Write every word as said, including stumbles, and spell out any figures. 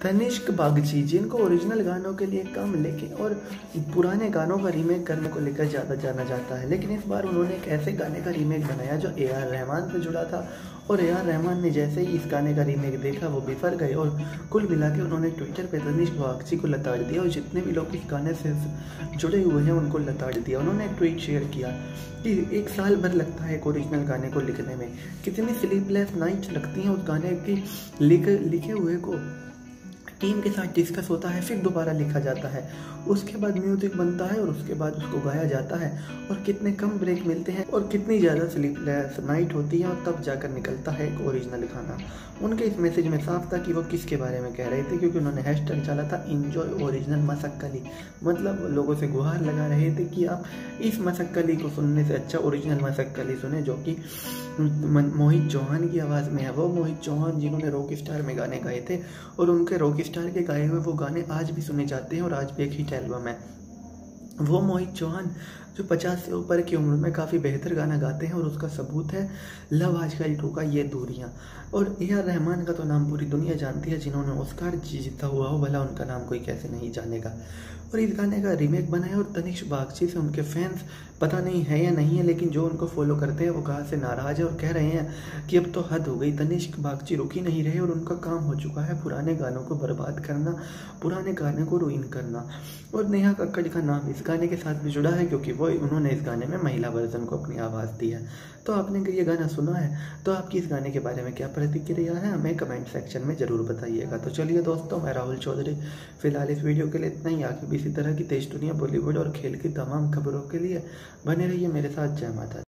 तनिष्क बागची, जिनको ओरिजिनल गानों के लिए कम लेकिन और पुराने गानों का रीमेक करने को लेकर ज़्यादा जाना जाता है, लेकिन इस बार उन्होंने एक ऐसे गाने का रीमेक बनाया जो ए आर रहमान से जुड़ा था। और ए आर रहमान ने जैसे ही इस गाने का रीमेक देखा वो बिफर गए और कुल मिला के उन्होंने ट्विटर पे तनिष्क बागची को लताड़ दिया और जितने भी लोग इस गाने से जुड़े हुए हैं उनको लताड़ दिया। उन्होंने एक ट्वीट शेयर किया कि एक साल भर लगता है एक ओरिजिनल गाने को लिखने में, कितनी स्लीपलेस नाइट्स लगती हैं उस गाने की लिखे लिखे हुए को टीम के साथ डिस्कस होता है, फिर दोबारा लिखा जाता है, उसके बाद म्यूजिक बनता है और उसके बाद उसको गाया जाता है, और कितने कम ब्रेक मिलते हैं और कितनी ज़्यादा स्लीपलेस नाइट होती है और तब जाकर निकलता है एक ओरिजिनल गाना। उनके इस मैसेज में साफ था कि वो किसके बारे में कह रहे थे, क्योंकि उन्होंने हैशटैग डाला था इंजॉय ओरिजिनल मसक्कली, मतलब लोगों से गुहार लगा रहे थे कि आप इस मसक्कली को सुनने से अच्छा ओरिजिनल मसक्कली सुने जो कि मोहित चौहान की आवाज़ में है। वो मोहित चौहान जिन्होंने रॉक स्टार में गाने गाए थे और उनके रॉक स्टार के गाए हुए वो गाने आज भी सुने जाते हैं और आज भी एक हिट एल्बम है। वो मोहित चौहान जो पचास से ऊपर की उम्र में काफ़ी बेहतर गाना गाते हैं और उसका सबूत है लव आजकल टू का ये दूरियां। और ए आर रहमान का तो नाम पूरी दुनिया जानती है, जिन्होंने ऑस्कर जीता हुआ हो, भला उनका नाम कोई कैसे नहीं जानेगा। और इस गाने का रीमेक बना है और तनिष्क बागची से उनके फैंस पता नहीं है या नहीं है, लेकिन जो उनको फॉलो करते हैं वो कहाँ से नाराज़ है और कह रहे हैं कि अब तो हद हो गई, तनिष्क बागची रुक ही नहीं रहे और उनका काम हो चुका है पुराने गानों को बर्बाद करना, पुराने गाने को रुइन करना। और नेहा कक्कड़ का नाम इस गाने के साथ भी जुड़ा है क्योंकि वो उन्होंने इस गाने में महिला वर्जन को अपनी आवाज़ दी है। तो आपने अगर ये गाना सुना है तो आपकी इस गाने के बारे में क्या प्रतिक्रिया है, हमें कमेंट सेक्शन में ज़रूर बताइएगा। तो चलिए दोस्तों, मैं राहुल चौधरी फिलहाल इस वीडियो के लिए इतना ही। आगे भी इसी तरह की देश दुनिया बॉलीवुड और खेल की तमाम खबरों के लिए बने रहिए मेरे साथ। जय माता दी।